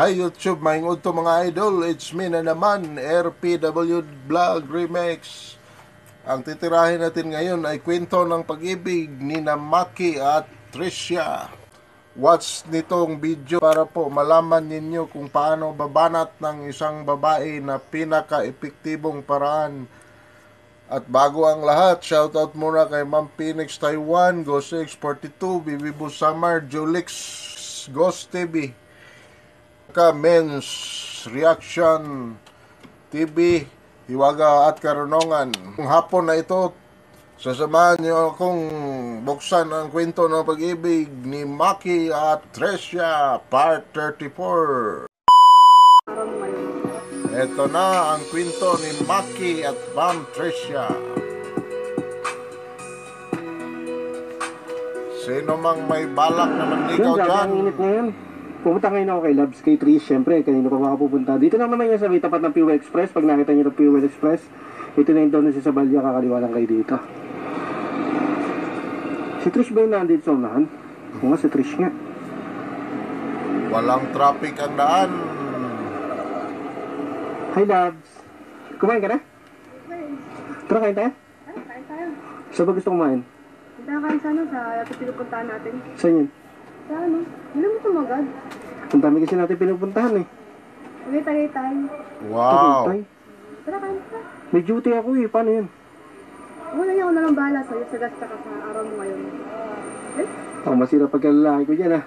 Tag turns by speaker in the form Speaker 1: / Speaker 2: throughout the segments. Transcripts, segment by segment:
Speaker 1: Hi YouTube, maingod to mga idol. It's me na naman, RPW Vlog Remix. Ang titirahin natin ngayon ay kwento ng pag-ibig ni Maki at Tricia. Watch nitong video para po malaman ninyo kung paano babanat ng isang babae na pinaka-epektibong paraan. At bago ang lahat, shoutout muna kay Ma'am Phoenix Taiwan, Go642, Bibi Busamar, Julix, Ghost TV, Men's Reaction TV, Hiwaga at Karunongan. Kung hapon na ito, sasamahan niyo akong buksan ang kwento ng pag-ibig ni Maki at Tricia, Part 34. Ito na ang kwento ni Maki at Ma'am Tricia. Sino mang may balak na manligaw dyan?
Speaker 2: Ang init ngayon. Pumunta ngayon ako kay Labs, kay Trish, syempre, kanino pa makapupunta. Dito lang naman yan sa may tapat ng Fuel Express. Pag nakita nyo ng Fuel Express, ito na yung doon na si Sabalya, kakaliwa lang kayo dito. Si Trish ba yung nandito sa unahan? Oo nga, si Trish nga.
Speaker 1: Walang traffic ang daan.
Speaker 2: Hi Labs! Kumain ka na? Tara, kain tayo?
Speaker 3: Kain tayo.
Speaker 2: Saan ba gusto kumain?
Speaker 3: Punta kain sa ano, sa pinupuntahan natin.
Speaker 2: Saan yun?
Speaker 3: Sa ano? Hindi mo tumagad.
Speaker 2: Ang dami kasi natin pinupuntahan eh.
Speaker 3: Tagay-tagay.
Speaker 1: Wow.
Speaker 2: Tagaytay.
Speaker 3: Tara, kain ka.
Speaker 2: May duty ako eh, paano yun?
Speaker 3: Wala niya ako nalang bahala sa'yo sa gasta ka sa araw mo ngayon. Eh?
Speaker 2: Ako masira pagkalalaki ko dyan ah.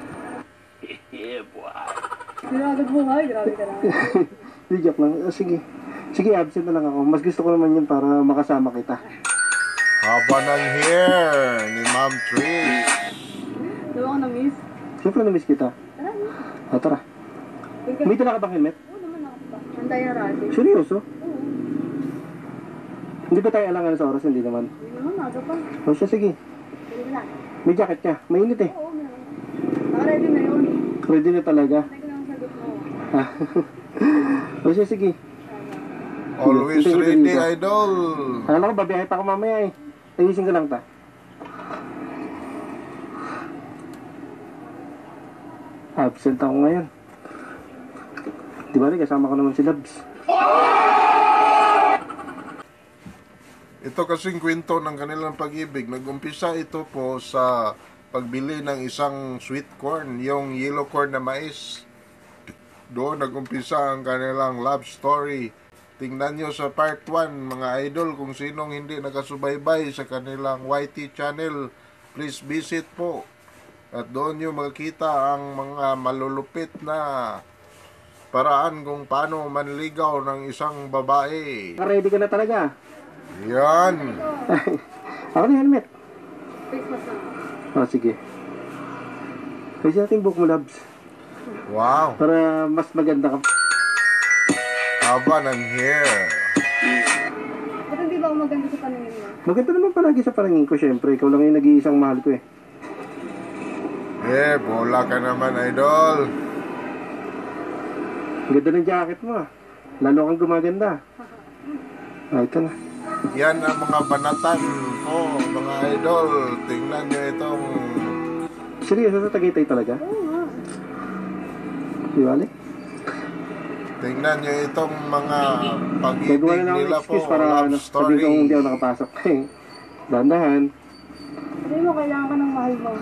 Speaker 3: Grabe buhay, grabe ka na.
Speaker 2: Di joke lang. Sige. Sige, absent na lang ako. Mas gusto ko naman yun para makasama kita.
Speaker 1: Haba ng hair ni Ma'am Trish.
Speaker 3: Diba ako na-miss?
Speaker 2: Siyempre na-miss kita.
Speaker 3: Tara, no?
Speaker 2: Tara. May dala ka bang helmet?
Speaker 3: Oo naman ako pa. Hantay na rati.
Speaker 2: Seryoso?
Speaker 3: Oo.
Speaker 2: Hindi ba tayo alangan sa oras? Hindi naman.
Speaker 3: Hindi naman, maga pa.
Speaker 2: O siya, sige.
Speaker 3: Sige na.
Speaker 2: May jacket ka. Mainit eh.
Speaker 3: Oo, meron. Naka-ready na yun.
Speaker 2: Ready na talaga.
Speaker 3: Hantay ko lang ang sagot mo.
Speaker 2: O siya, sige.
Speaker 1: Always
Speaker 2: Sige,
Speaker 1: ready,
Speaker 2: dito.
Speaker 1: idol.
Speaker 2: Akala ko, babiyahe pa ako mamaya eh. Ayusin ko lang ta. Absent ako ngayon. Di ba rin, kasama ko naman si Labs.
Speaker 1: Ito kasing kwento ng kanilang pag-ibig. Nag-umpisa ito po sa pagbili ng isang sweet corn, yung yellow corn na mais. Doon nag-umpisa ang kanilang love story. Tingnan nyo sa part 1, mga idol, kung sinong hindi nakasubaybay sa kanilang YT channel, please visit po. At doon nyo makikita ang mga malulupit na paraan kung paano manligaw ng isang babae.
Speaker 2: Ready ka na talaga?
Speaker 1: Yan.
Speaker 2: Ako na helmet.
Speaker 3: Face mask na.
Speaker 2: Sige. Kasi natin book mo, Labs.
Speaker 1: Wow.
Speaker 2: Para mas maganda ka.
Speaker 1: Haba ng hair.
Speaker 3: Ba't hindi ba ako maganda sa paningin mo?
Speaker 2: Maganda naman palagi sa paningin ko, syempre. Ikaw lang yung nag-iisang mahal ko eh.
Speaker 1: Bola ka naman, idol.
Speaker 2: Ang ganda ng jacket mo ah. Lalo kang gumaganda. Ito na.
Speaker 1: Yan ang mga banatan ko, mga idol. Tingnan nyo itong...
Speaker 2: Seryoso sa Tagaytay talaga?
Speaker 3: Oo nga.
Speaker 2: Di ba, Ale?
Speaker 1: Tingnan nyo itong mga
Speaker 2: Gagawa
Speaker 1: pag-ibig
Speaker 2: na lang
Speaker 1: nila
Speaker 2: ng excuse
Speaker 1: po,
Speaker 2: para
Speaker 1: love
Speaker 2: sabihin
Speaker 1: story.
Speaker 2: ko hindi ako nakapasok. Dahan-dahan.
Speaker 3: Sabi mo, kailangan ka ng mahal mo.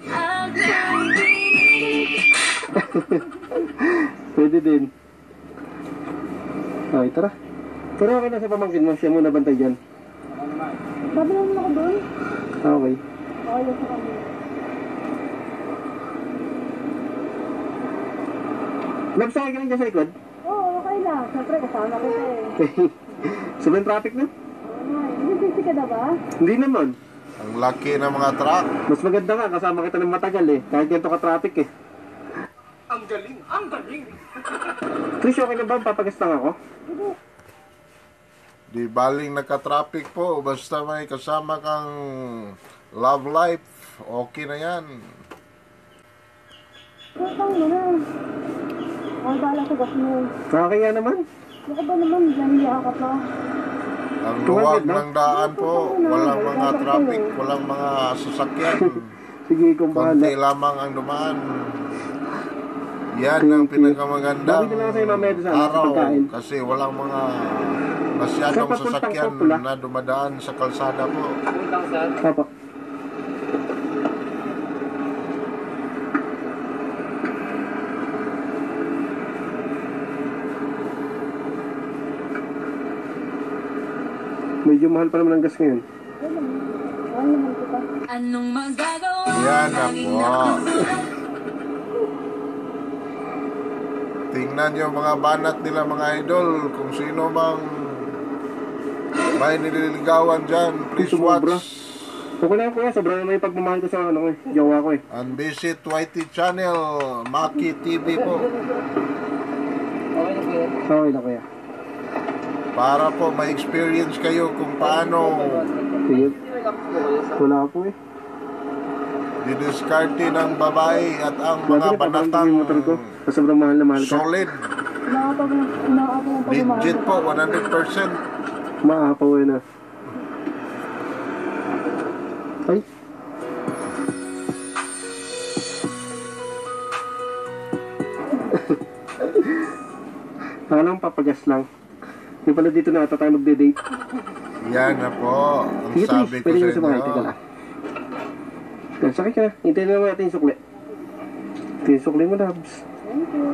Speaker 2: Pwede din. Okay, tara. Pero okay na sa pamangkin mo. Siya muna bantay dyan.
Speaker 3: Sabi naman ako doon.
Speaker 2: Okay.
Speaker 3: Okay lang sa kanya.
Speaker 2: Nabsakay ka lang dyan sa likod?
Speaker 3: Oo, okay lang. Siyempre, kasama ko siya eh.
Speaker 2: Sobrang traffic na?
Speaker 3: Oo nga eh. Hindi busy ka na ba?
Speaker 2: Hindi naman.
Speaker 1: Ang laki ng mga truck.
Speaker 2: Mas maganda nga, kasama kita ng matagal eh. Kahit ganito ka-traffic eh.
Speaker 4: Ang galing! Ang galing!
Speaker 2: Trish, okay na ba? Papagas lang ako?
Speaker 1: Di baling naka-traffic po. Basta may kasama kang love life, okay na yan.
Speaker 3: Kapang mo na. Ang bala sa gas mo.
Speaker 2: Nakakaya naman.
Speaker 3: Baka ba naman, nahiya ka pa.
Speaker 1: Ang
Speaker 2: 200
Speaker 1: luwag
Speaker 2: na?
Speaker 1: ng daan po. Walang mga traffic, walang mga sasakyan.
Speaker 2: Sige, kung bahala.
Speaker 1: Konti lamang ang dumaan. Yan ang pinakamaganda
Speaker 2: Bakit na lang sa'yo mamaya doon sa
Speaker 1: araw
Speaker 2: pagkain?
Speaker 1: kasi walang mga masyadong
Speaker 2: Sa papuntang
Speaker 1: sasakyan
Speaker 2: Popula.
Speaker 1: na dumadaan sa kalsada po.
Speaker 2: Papa. Medyo mahal pa naman ang gas ngayon.
Speaker 3: Ano naman kita?
Speaker 5: Anong magagawa?
Speaker 1: Yan na po. Tingnan yung mga banat nila mga idol. Kung sino mang may nililigawan dyan, please
Speaker 2: Sumobra.
Speaker 1: watch
Speaker 2: Okay lang kuya, sobrang naman yung pagmamahal ko sa ano jowa ko eh.
Speaker 1: and visit YT channel, Maki TV po.
Speaker 2: Okay na kuya.
Speaker 1: Para po ma-experience kayo kung paano
Speaker 2: Sige. Wala po eh.
Speaker 1: didiskarte ng babae at ang mga
Speaker 2: Lagi na paparamdam
Speaker 1: banatang
Speaker 2: yung motor ko. Sa sobrang mahal na mahal ka.
Speaker 1: solid.
Speaker 3: Inaapag ng pagmamahal.
Speaker 1: Legit po, 100%.
Speaker 2: Maapaw eh na. Ay. Akala ko papagas lang. Yung pala dito na ata tayo magde-date.
Speaker 1: Yan na po. Ang
Speaker 2: Sige,
Speaker 1: sabi
Speaker 2: please.
Speaker 1: ko
Speaker 2: Pwede
Speaker 1: sa
Speaker 2: nyo sumakay. Teka
Speaker 1: inyo.
Speaker 2: lang. Yan, sakay ka na. Hintayin na naman natin yung sukli. Ito yung sukli mo, Dabs.
Speaker 3: Thank you.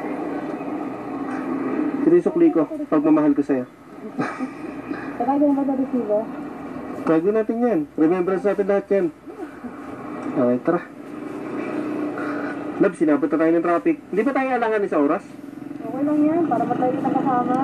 Speaker 2: Ito yung sukli ko. Pagmamahal ko sa'yo.
Speaker 3: Sakay ka na ba sa resibo?
Speaker 2: Gagawin natin yan. Remembrance natin lahat yan. Okay, tara. Lab, sinabot na tayo ng traffic. Hindi ba tayo alangan sa oras?
Speaker 3: Okay lang yan, para ba tayo kitang kasama?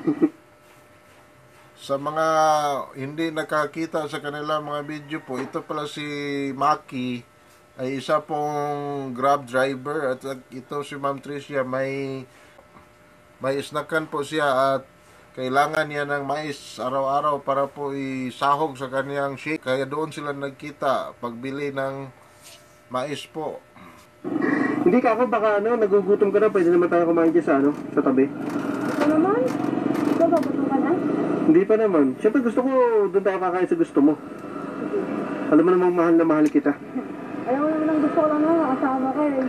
Speaker 1: Sa mga hindi nakakita sa kanila mga video po, ito pala si Maki ay isa pong Grab driver at ito si Ma'am Tricia may snackan po siya at kailangan niya ng mais araw-araw para po isahog sa kaniyang shake. Kaya doon sila nagkita pagbili ng mais po.
Speaker 2: Hindi ka ako, baka nagugutom ka na. Pwede naman tayo kumain dyan sa sa tabi.
Speaker 3: Ito naman? Ito ba, gusto ka na?
Speaker 2: Hindi pa naman. Siyempre gusto ko doon tayo kakain sa gusto mo. Alam mo namang mahal na mahal kita.
Speaker 3: Ayaw mo naman ang gusto ko lang na makasama ka eh.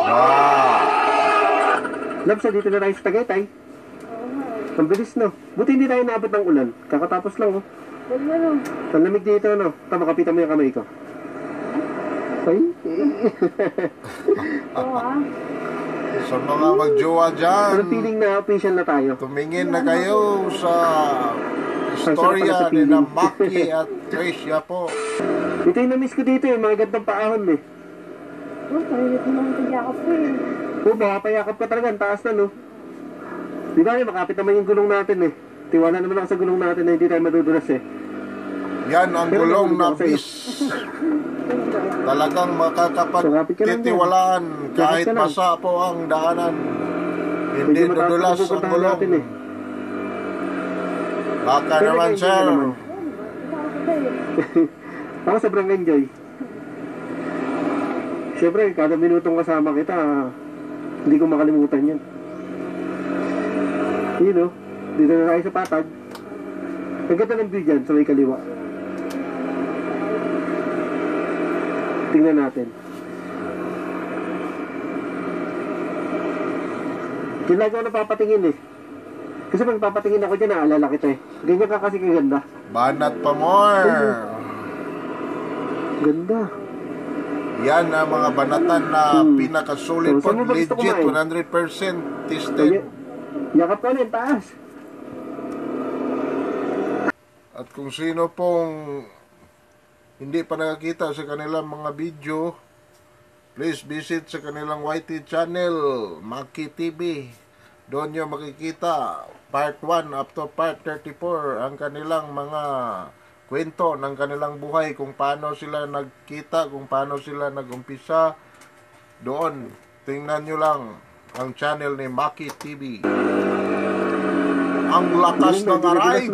Speaker 2: Labsa, dito na tayo sa Tagaytay.
Speaker 3: Oo nga eh.
Speaker 2: Ang bilis, no? Buti hindi tayo naabot ng ulan. Kakatapos lang, oh.
Speaker 3: Pwede na no?
Speaker 2: Ang lamig dito, no? Tama, kapitan mo yung kamay ko. Ay?
Speaker 3: Oo ah.
Speaker 1: Sa mga magjowa dyan,
Speaker 2: Parang feeling na official na tayo.
Speaker 1: tumingin na kayo sa istorya ni na Maki at Tricia po.
Speaker 2: Ito yung na-miss ko dito, yung mga gandang paahon, eh.
Speaker 3: Oh, sarili ko lang yung yakap ko eh.
Speaker 2: Oh, baka payakap ka talaga. Ang taas na, no? Di ba, makapit naman yung gulong natin, eh. Tiwala naman ako sa gulong natin na hindi tayo madudulas, eh.
Speaker 1: Yan ang
Speaker 2: Pero
Speaker 1: gulong na
Speaker 2: nahulog ako sa'yo.
Speaker 1: bis. Talagang
Speaker 2: Sumapit ka lang
Speaker 1: makakapagtitiwalaan kahit
Speaker 2: Sumapit ka lang.
Speaker 1: masa po ang daanan. Hindi
Speaker 2: Medyo mataas
Speaker 1: dudulas
Speaker 2: ang
Speaker 1: ang
Speaker 2: pupuntahan
Speaker 1: gulong.
Speaker 2: natin, eh.
Speaker 1: Baka
Speaker 2: Pero
Speaker 1: naman,
Speaker 2: nag-enjoy
Speaker 1: sir.
Speaker 2: ka naman.
Speaker 3: Kasama ko eh.
Speaker 2: Ako sobrang enjoy. Siyempre, kada minutong kasama kita, hindi ko makalimutan yan. Yun, no? Dito na tayo sa patag. Ang ganda ng view dyan sa may kaliwa. Tingnan natin. Yun lagi ako napapatingin eh. Kasi pag papatingin ako dyan, naalala kita eh. Ganyan ka kasi kaganda.
Speaker 1: Banat pa more.
Speaker 2: Ganda.
Speaker 1: Yan ang mga banatan na pinakasulit
Speaker 2: So,
Speaker 1: po.
Speaker 2: saan mo ba gusto
Speaker 1: Legit,
Speaker 2: kumain?
Speaker 1: 100%
Speaker 2: Sige.
Speaker 1: tested.
Speaker 2: Yakap ka ulit, taas.
Speaker 1: At kung sino pong hindi pa nakakita sa kanilang mga video, please visit sa kanilang YT channel, Maki TV. Doon nyo makikita part 1 up to part 34 ang kanilang mga kwento ng kanilang buhay, kung paano sila nagkita, kung paano sila nagumpisa. Doon, tingnan nyo lang ang channel ni Maki TV. Ang lakas ng aray,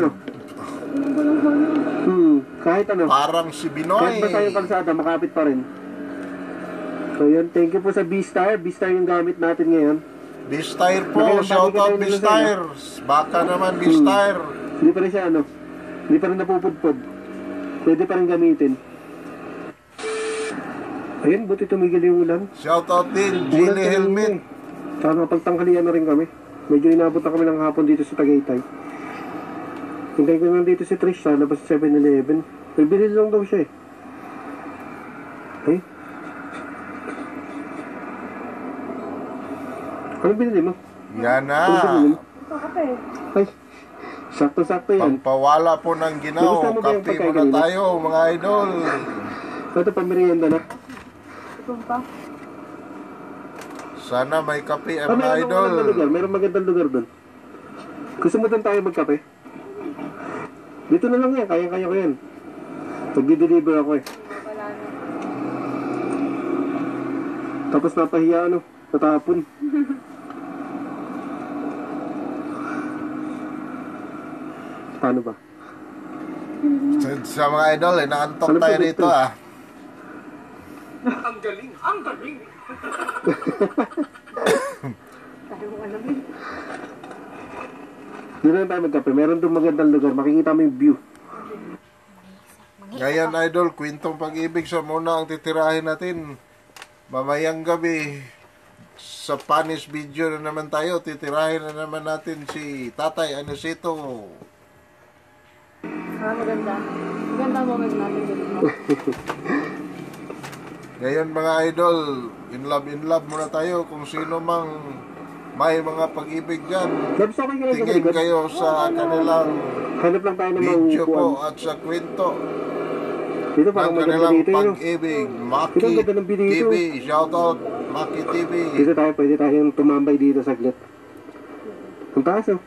Speaker 2: Kahit ano.
Speaker 1: parang si Binoy.
Speaker 2: Kahit basta yung kalsada, makapit pa rin. So yun, thank you po sa B-Star. B-Star yung gamit natin ngayon.
Speaker 1: Bistire po,
Speaker 2: Nakilang
Speaker 1: shout
Speaker 2: bagay
Speaker 1: out
Speaker 2: kayo nila
Speaker 1: Bistire. Baka naman Bistire.
Speaker 2: Hindi pa rin siya ano, hindi pa rin napupudpod. Pwede pa rin gamitin. Ayun, buti tumigil yung ulan.
Speaker 1: Shout out din,
Speaker 2: Ulan
Speaker 1: Gilly
Speaker 2: kanina
Speaker 1: Helmet.
Speaker 2: eh. Tsaka napagtanghalian na rin kami. Medyo inabot na kami ng hapon dito sa Tagaytay. Hintayin ko lang dito si Trish sa labas sa 7-Eleven. Nagbili lang daw siya eh. Ay? Ano binili mo?
Speaker 1: Yan na.
Speaker 2: Ano binili mo?
Speaker 3: Ito, kape.
Speaker 2: Ay, sakto-sakto yan.
Speaker 1: Pampawala po ng ginaw.
Speaker 2: Nagustuhan mo ba yung
Speaker 1: Kape
Speaker 2: pagkain
Speaker 1: muna
Speaker 2: kanina?
Speaker 1: tayo, mga idol.
Speaker 2: Ito pa merienda na.
Speaker 3: Ito pa.
Speaker 1: Sana may kape,
Speaker 2: Ah,
Speaker 1: mga
Speaker 2: meron
Speaker 1: idol.
Speaker 2: magandang lugar. Meron magandang lugar doon. Gusto mo doon tayo magkape? Dito na lang yan. Kaya-kaya ko yan. Pag-deliver ako eh.
Speaker 3: Wala na.
Speaker 2: Tapos napahiya ano. Natapon. Paano ba?
Speaker 1: Sa mga idol, naantok
Speaker 2: Ano
Speaker 1: tayo
Speaker 2: ba
Speaker 1: dito
Speaker 2: ito?
Speaker 1: ah.
Speaker 4: Ang galing, ang galing.
Speaker 3: Tayo mo alam eh.
Speaker 2: Doon na tayo magkape. Meron doon magandang lugar. Makikita mo yung view.
Speaker 1: Ngayon idol, kwentong pag-ibig sa muna ang titirahin natin. Mamayang gabi, sa Spanish video na naman tayo, titirahin na naman natin si Tatay Anisito.
Speaker 3: Maganda. Maganda moment natin dito.
Speaker 1: Ngayon mga idol, in love muna tayo kung sino mang may mga pag-ibig dyan.
Speaker 2: Labs, okay ka lang sa
Speaker 1: Tingin
Speaker 2: likod.
Speaker 1: kayo sa kanilang
Speaker 2: Hanap lang tayo ng
Speaker 1: video
Speaker 2: mauupuan.
Speaker 1: po at sa kwento
Speaker 2: Dito parang
Speaker 1: ng
Speaker 2: maganda
Speaker 1: kanilang
Speaker 2: dito yun.
Speaker 1: pag-ibig.
Speaker 2: Ito
Speaker 1: Maki
Speaker 2: ang ganda ng video
Speaker 1: TV,
Speaker 2: dito.
Speaker 1: shoutout Maki TV.
Speaker 2: Dito tayo, pwede tayong tumambay dito saglit. Ang taas oh.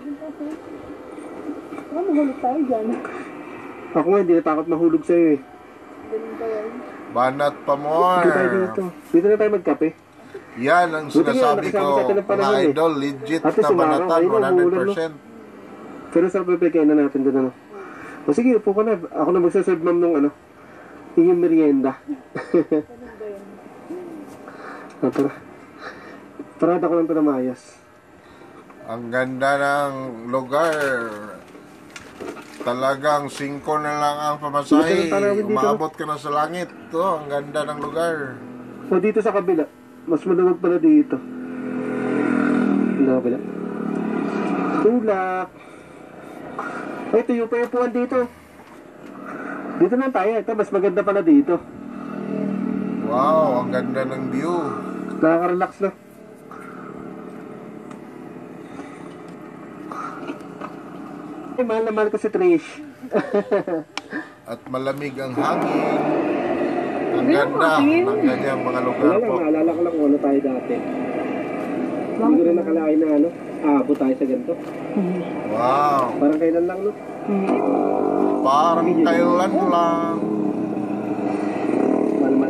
Speaker 3: Baka mahulog tayo dyan.
Speaker 2: Ako nga, hindi natakot mahulog sa'yo eh.
Speaker 3: Ganun ba yan?
Speaker 1: Banat pa
Speaker 2: Dito tayo
Speaker 1: more.
Speaker 2: dito. Dito na tayo magkape.
Speaker 1: Yan ang
Speaker 2: Buti nga,
Speaker 1: sinasabi
Speaker 2: nakasama
Speaker 1: ko,
Speaker 2: sa atin ng
Speaker 1: mga
Speaker 2: panahon eh.
Speaker 1: idol, legit
Speaker 2: Ate,
Speaker 1: na
Speaker 2: si Mara,
Speaker 1: banatan,
Speaker 2: ayun, nagugulan,
Speaker 1: 100%.
Speaker 2: Pero sa pipigay na natin doon ano. O sige, upo ka na. Ako na magsaserve ma'am nung ano. Yung merienda. Ah, tara. Parada ko lang ito na maayos.
Speaker 1: Ang ganda ng lugar. Talagang 5 na lang ang pamasahe.
Speaker 2: Dito na tayo dito.
Speaker 1: Umabot ka na sa langit. To, ang ganda ng lugar.
Speaker 2: O dito sa kabila. Mas maluwag pala dito. Dito sa kabila. Tulak. Ay, tuyo pa yung upuan dito. Dito na tayo. Ito, mas maganda pala dito.
Speaker 1: Wow, ang ganda ng view.
Speaker 2: Nakaka-relax na. Ay, mahal na mahal ko si Trish.
Speaker 1: At malamig ang hangin. Ang
Speaker 3: Hindi
Speaker 1: ganda
Speaker 3: naman, tingin.
Speaker 1: ng ganyang mga lugar
Speaker 2: Wala lang,
Speaker 1: po.
Speaker 2: naalala ko lang kung ano tayo dati. Hindi ko rin nakalain na ano, aabot tayo sa ganito.
Speaker 1: Wow,
Speaker 2: Parang kailan lang, no?
Speaker 1: parang kailan lang.
Speaker 2: Malman.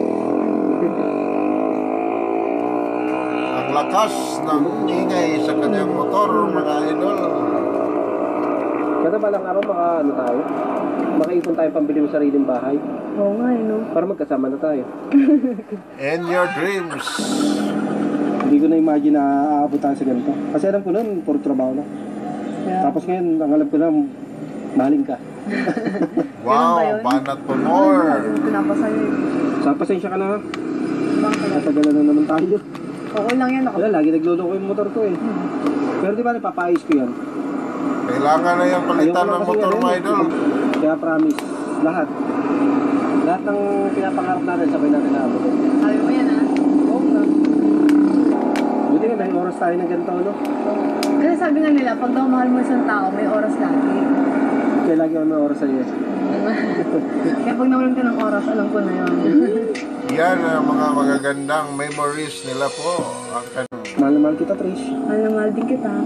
Speaker 1: Ang lakas ng ingay sa kanyang motor, mga idol.
Speaker 2: Kada balang araw, ano tayo? Makaipon tayo pambili ng sariling bahay.
Speaker 3: Oo nga eh, no?
Speaker 2: Para magkasama na tayo.
Speaker 1: In your dreams.
Speaker 2: Hindi ko na-imagine na aabot tayo sa ganito. Kasi alam ko nun, puro trabaho na. Tapos ngayon, ang alam ko na, mahaling ka.
Speaker 1: Wow,
Speaker 3: ba yun?
Speaker 1: banat pa more.
Speaker 3: Yung pinapasaya eh.
Speaker 2: Sa pasensya ka na, ha?
Speaker 3: Bang kaya?
Speaker 2: Natagalan na naman tayo.
Speaker 3: Okay lang yan.
Speaker 2: Wala, lagi nagluloko yung motor ko eh. Pero di ba, napapayos ko yan.
Speaker 1: Kailangan na yung palitan ng motor, mga idol.
Speaker 2: Kaya promise, lahat. Lahat ng pinapangarap natin, sabay natin naabot.
Speaker 3: Sabi mo yan, ha? Oo nga.
Speaker 2: Buti nga, may oras tayo ng ganito, no?
Speaker 3: Kasi sabi nga nila, pag daw mahal mo isang tao, may oras lagi.
Speaker 2: Kaya lagi ako may oras sa'yo.
Speaker 3: Kaya pag nawalan ka ng oras, alam ko na yun.
Speaker 1: Yan ang mga magagandang memories nila po. Ang
Speaker 2: Mahal na mahal kita, Trish.
Speaker 3: Mahal na mahal din kita.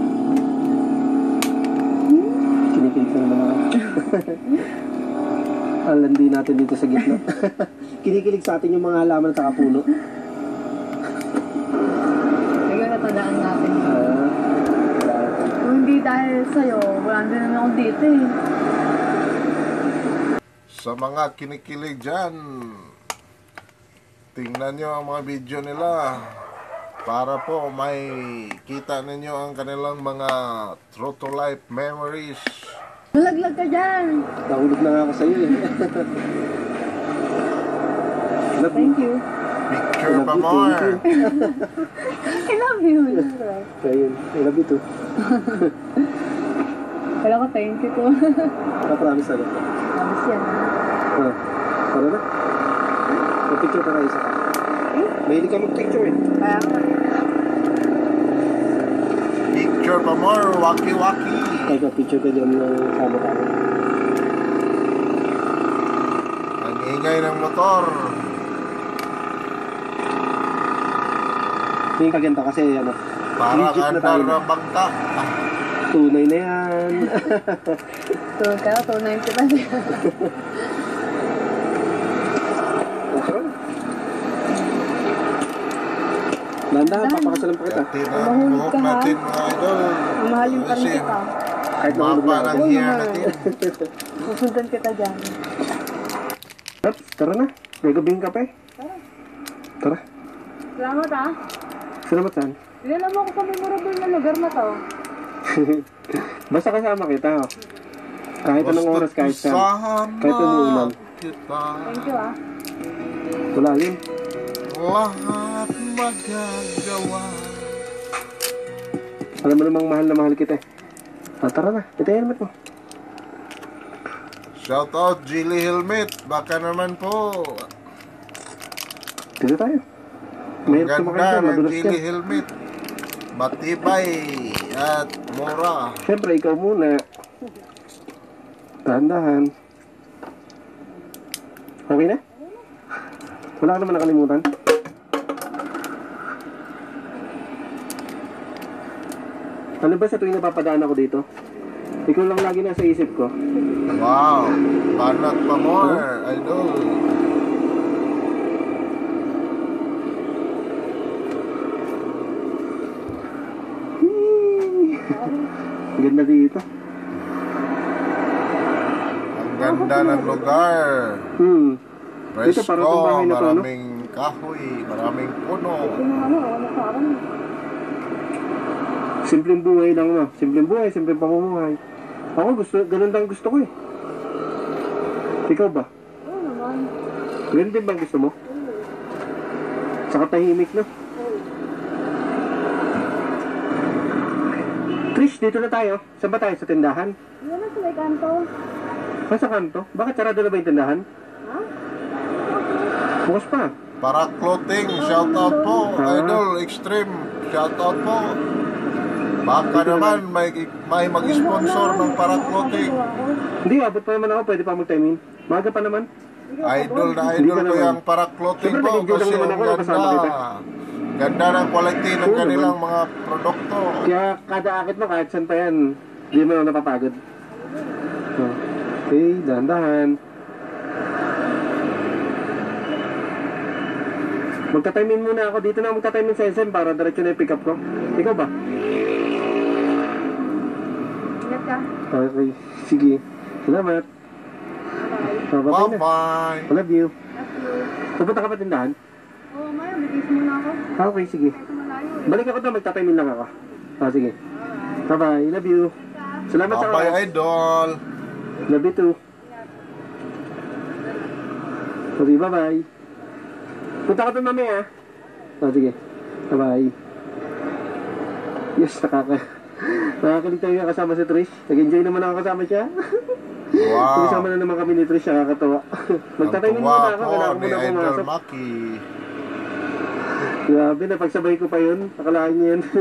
Speaker 2: Kinikilig na naman ako. Ang landi natin dito sa gitna. Kinikilig sa atin yung mga halaman at kapuno.
Speaker 3: Kaya natandaan natin.
Speaker 2: Wala.
Speaker 3: Kung hindi dahil sa'yo, wala din naman ako dito eh.
Speaker 1: Sa mga kinikilig dyan, tingnan nyo ang mga video nila para po may kita ninyo ang kanilang mga true to life memories.
Speaker 3: Malaglag ka dyan!
Speaker 2: Nahulog na nga ako sa'yo eh. Love you.
Speaker 3: Thank you.
Speaker 1: Picture
Speaker 2: Love
Speaker 1: pa
Speaker 2: you,
Speaker 1: more.
Speaker 2: thank you.
Speaker 3: I love you.
Speaker 2: Ayun, I love you too.
Speaker 3: Wala ko, thank you ko.
Speaker 2: Nakapromise agad.
Speaker 3: Promise yan.
Speaker 2: Ah, para na? Mag-picture ka na isa. Mahilig ka mag-picture eh.
Speaker 3: Kaya nga.
Speaker 1: Picture pa more, waki-waki.
Speaker 2: Kaya picture ka dyan ng sama-sama.
Speaker 1: Ang ingay ng motor.
Speaker 2: Tingin ka ganito kasi ano.
Speaker 1: Parang
Speaker 2: legit na tayo.
Speaker 1: andar na bangka.
Speaker 2: Tunay na yan.
Speaker 3: Kaya 290 pa siya.
Speaker 2: Landahan, papakasalan pa kita.
Speaker 1: Tingnan ang
Speaker 3: Mahulog
Speaker 1: buhok
Speaker 3: ka, ha?
Speaker 1: natin mga idol.
Speaker 3: Mahalin pa rin
Speaker 1: Kasi
Speaker 3: kita.
Speaker 2: Kahit mahulog
Speaker 1: mapa
Speaker 2: na
Speaker 1: ng
Speaker 2: ako.
Speaker 1: hair natin.
Speaker 3: Susundan kita dyan.
Speaker 2: Ups, tara na. May gabing kape. Tara.
Speaker 3: Salamat ah.
Speaker 2: Salamat saan?
Speaker 3: Ilan mo ako sa memorable na lugar na to.
Speaker 2: Basta kasama kita. Oh. Kahit anong
Speaker 1: Basta't
Speaker 2: oras, kahit saan.
Speaker 1: kasama
Speaker 2: Kahit umuulan.
Speaker 1: kita.
Speaker 3: Thank you ah.
Speaker 2: Wala yun.
Speaker 1: Lahat magagawa.
Speaker 2: Alam mo namang mahal na mahal kita eh. Tara na, ito yung helmet mo.
Speaker 1: Shout out Jilly Helmet. Baka naman po.
Speaker 2: Dito tayo.
Speaker 1: Ang
Speaker 2: Mahirap sumakay
Speaker 1: ganda
Speaker 2: dyan,
Speaker 1: ng
Speaker 2: madulas
Speaker 1: Jilly
Speaker 2: yan.
Speaker 1: Helmet. Matibay at mura.
Speaker 2: Siyempre, ikaw muna. Dahan-dahan. Okay na? Wala ka naman nakalimutan? Ano ba sa tuwing napapadaan ako dito? Ikaw lang lagi nasa isip ko.
Speaker 1: Wow. Banat pa more. Idol.
Speaker 2: Ganda dito.
Speaker 1: Ang ganda ng lugar.
Speaker 2: Dito parang itong
Speaker 1: Presko.
Speaker 2: bahay na to, no?
Speaker 1: Maraming kahoy. Maraming puno.
Speaker 3: Ano sa akin.
Speaker 2: Simpleng buhay lang no. Simpleng buhay, simpleng pamumuhay. Ako gusto, ganun lang gusto ko eh. Ikaw ba?
Speaker 3: Oo naman.
Speaker 2: Ganun din ba ang gusto mo? Saka tahimik no? Trish, dito na tayo. Saan ba tayo? Sa tindahan?
Speaker 3: Yan na sa may kanto.
Speaker 2: Sa kanto? Bakit sarado na ba yung tindahan?
Speaker 3: Ha?
Speaker 2: Bukas pa.
Speaker 1: Para clothing. Shout out po. Idol Extreme. Shout out po. Baka naman may mag-sponsor ng para clothing.
Speaker 2: Hindi, abot pa naman ako. Pwede pa mag-time in. Maga pa naman.
Speaker 1: Idol na
Speaker 2: Hindi
Speaker 1: idol
Speaker 2: ka
Speaker 1: ko
Speaker 2: naman.
Speaker 1: yung para clothing
Speaker 2: Siyempre,
Speaker 1: po.
Speaker 2: nag-enjoy lang
Speaker 1: Kasi
Speaker 2: naman
Speaker 1: ang
Speaker 2: ako, nakasama kita.
Speaker 1: ganda. Ganda ng quality ng
Speaker 2: Oo
Speaker 1: kanilang
Speaker 2: naman.
Speaker 1: mga produkto.
Speaker 2: Kaya kada akit mo, kahit saan pa yan, hindi mo na napapagod. Okay, dahan-dahan. Magta-time in muna ako. Dito na magta-time in sa SM para diretso na yung pick up ko. Ikaw ba?
Speaker 3: Ingat ka.
Speaker 2: Okay, sige. Salamat.
Speaker 3: Bye.
Speaker 2: Bye-bye na.
Speaker 1: Bye-bye.
Speaker 2: I love you.
Speaker 3: Love you.
Speaker 2: Pupunta ka pa tindahan?
Speaker 3: Oo, Maya, bigis muna ako.
Speaker 2: Okay, sige.
Speaker 3: Ito malayo.
Speaker 2: Balik ako doon, magta-time in lang ako. Sige. Bye-bye. Love you. Salamat sa
Speaker 1: Bye-bye,
Speaker 2: oras.
Speaker 1: idol.
Speaker 2: Love you too. Okay, bye-bye. Punta ka doon mamaya. Sige. Bye-bye. Yes, nakakalig tayo kasama si Trish. Nag-enjoy naman ako kasama siya.
Speaker 1: Wow.
Speaker 2: Kasama na naman kami ni Trish, nakakatawa. Magtatayin
Speaker 1: Ang
Speaker 2: muna
Speaker 1: tuwa
Speaker 2: ako,
Speaker 1: po
Speaker 2: kailangan
Speaker 1: ni
Speaker 2: muna
Speaker 1: Idol
Speaker 2: pumasok.
Speaker 1: Maki.
Speaker 2: Grabe, napagsabay ko pa yun. Akalaan niya yan.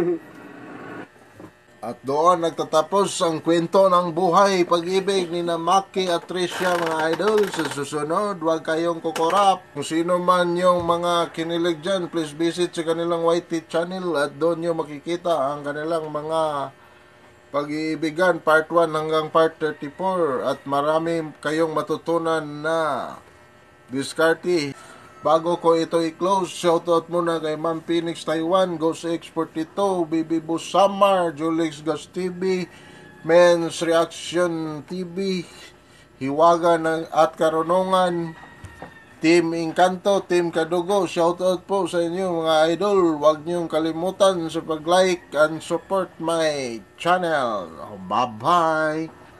Speaker 1: At doon nagtatapos ang kwento ng buhay, pag-ibig ni na Maki at Tricia mga idol. Sa susunod, huwag kayong kukurap. Kung sino man yung mga kinilig dyan, please visit sa kanilang YT channel at doon nyo makikita ang kanilang mga pag-iibigan part 1 hanggang part 34 at marami kayong matutunan na diskarte. Bago ko ito i-close, shoutout muna kay Ma'am Phoenix Taiwan, Ghost X42, Bibi Busamar, Julix Gas TV, Men's Reaction TV, Hiwaga at Karunungan, Team Encanto, Team Kadugo. Shoutout po sa inyo mga idol. Huwag niyong kalimutan sa pag-like and support my channel. Bye-bye!